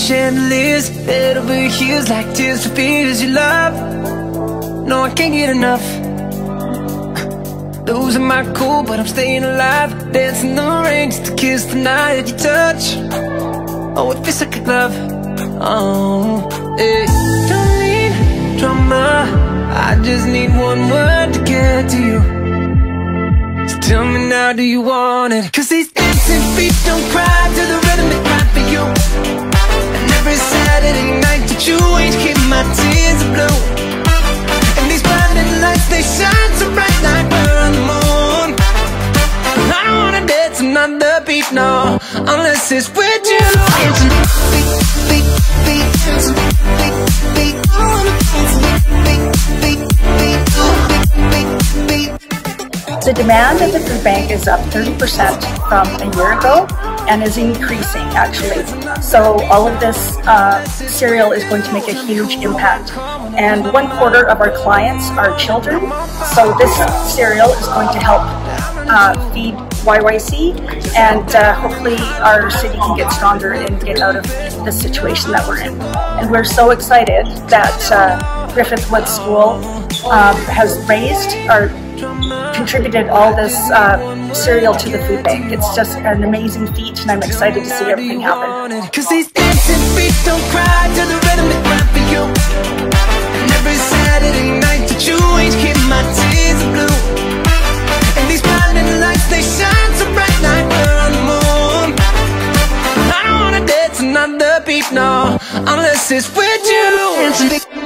chandeliers, head over heels like tears for fears you love. No, I can't get enough. Losing my cool, but I'm staying alive. Dancing in the rain just to kiss the night that you touch. Oh, it feels like a glove. Oh, hey. Don't need drama, I just need one word to get to you. So tell me now, do you want it? Cause these dancing feet don't cry to the rhythm they cry for you. And every Saturday night that you ain't keep my tears blue. And these blinding lights, they shine so bright like we're on the moon. I don't wanna dance another beat, no, unless it's with you. The demand at the food bank is up 30% from a year ago and is increasing actually. So all of this cereal is going to make a huge impact. And 1/4 of our clients are children. So this cereal is going to help feed YYC, and hopefully our city can get stronger and get out of the situation that we're in. And we're so excited that Griffith Woods School has raised or contributed all this cereal to the food bank. It's just an amazing feat, and I'm excited to see everything happen. Cause these dancing feet don't cry to the rhythm they cry for you. And every Saturday night that you ain't keep my tears blue. And these blinding lights, they shine so bright like we're on the moon. I don't wanna dance another beat, no, unless it's with you.